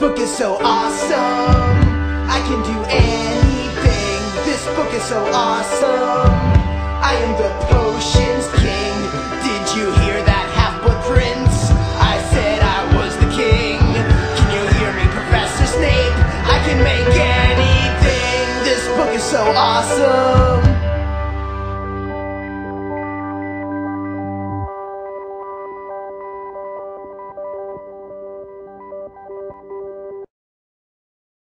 book is so awesome. I can do anything. This book is so awesome. I am the potions king. Did you hear that, Half-Blood Prince? I said I was the king. Can you hear me, Professor Snape? I can make anything. This book is so awesome.